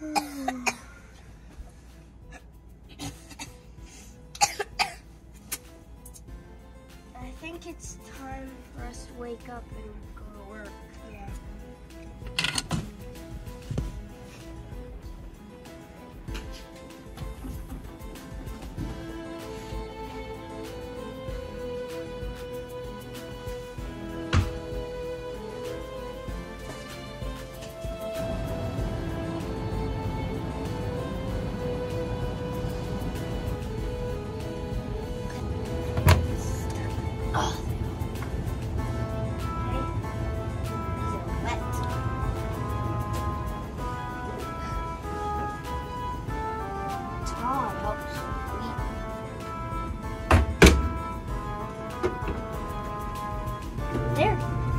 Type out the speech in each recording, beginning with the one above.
I think it's time for us to wake up and go to work. Yeah. There.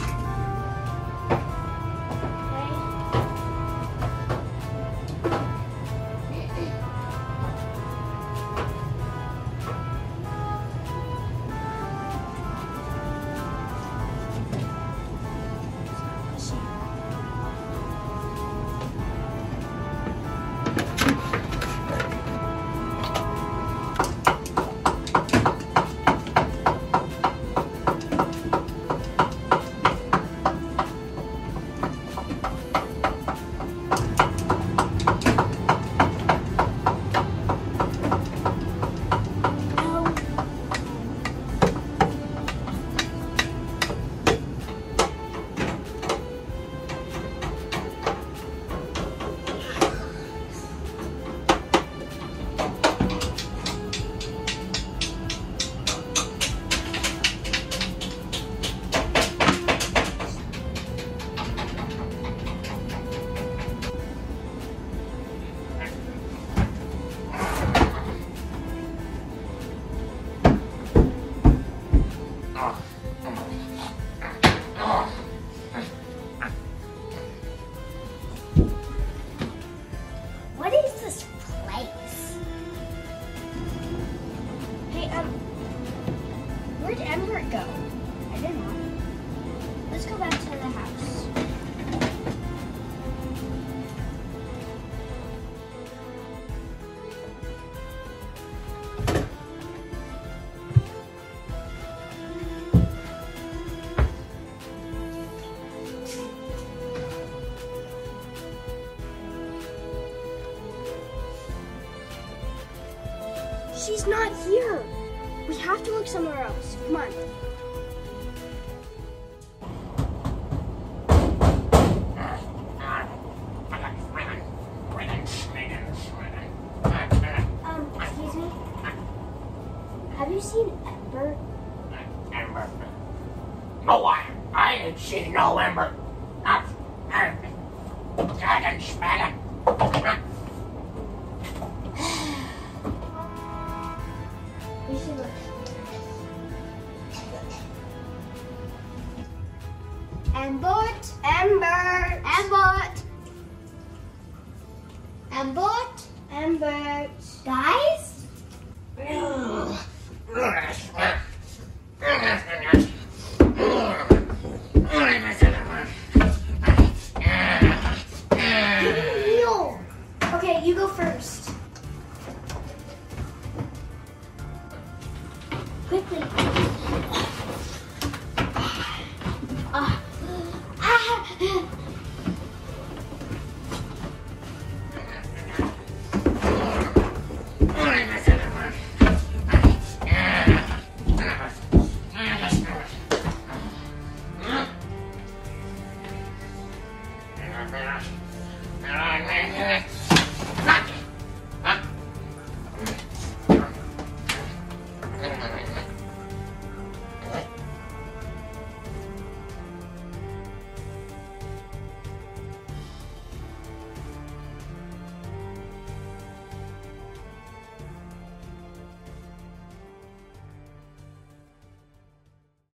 What is this place? Hey, where'd Ember go? I don't know. Let's go back to the house. She's not here. We have to look somewhere else. Come on. Excuse me? Have you seen Ember? Ember? No, I ain't seen no Ember. I can smell it. We should look. Ambert, Ambert, Ambert, Ambert, Ambert. Guys?